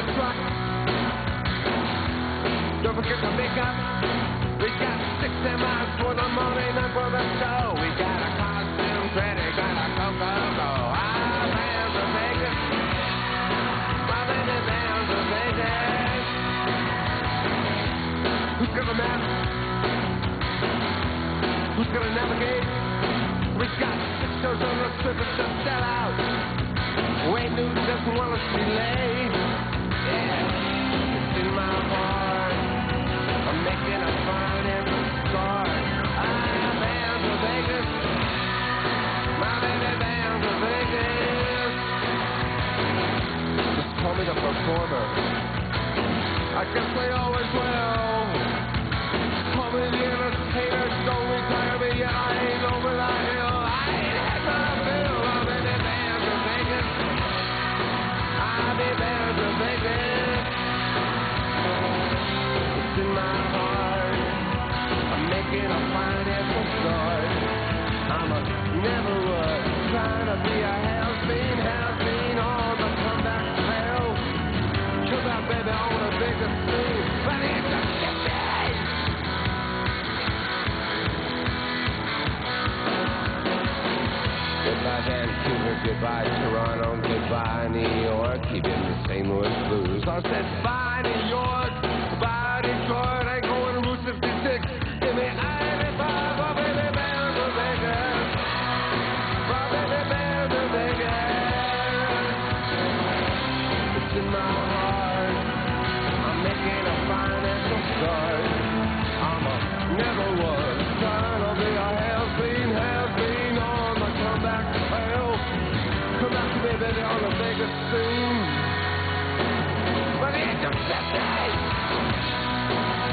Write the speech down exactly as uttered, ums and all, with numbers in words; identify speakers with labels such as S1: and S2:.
S1: truck. Don't forget the makeup. We got six miles for the morning and for the show. We got a costume credit, got a Coca-Cola. I'm down to Vegas. My baby down to Vegas. Who's gonna map? Who's gonna navigate? We got six shows on the surface to sell out. Wayne Newton doesn't want us to be late. Yeah, it's in my heart. I'm making a financial start. I'm down to Vegas. My baby down to Vegas. Just call me the performer. I guess they always will. Call me the entertainer. Don't retire me yet. I ain't over the hill. I ain't had my fill. I'm in the down to Vegas. I'll be down to Vegas. It's in my heart. I'm making a financial start. I'm a never was trying to be a has-been, has-been on the comeback trail. Come out, baby, on the biggest scene. But it's a shit day. Goodbye, Vancouver, goodbye, Toronto, goodbye, New York, keeping the Saint Louis blues. I said, bye, New York, bye, Detroit, ain't going to Route fifty-six. Give me eighty-five, oh, baby, down to Vegas. Oh, baby, down to Vegas. It's in my heart. I'm making a financial start. I'm a never was trying to be a has-been, has-been on the comeback trail. Come out to me, baby, on the Vegas scene. But it's a set day.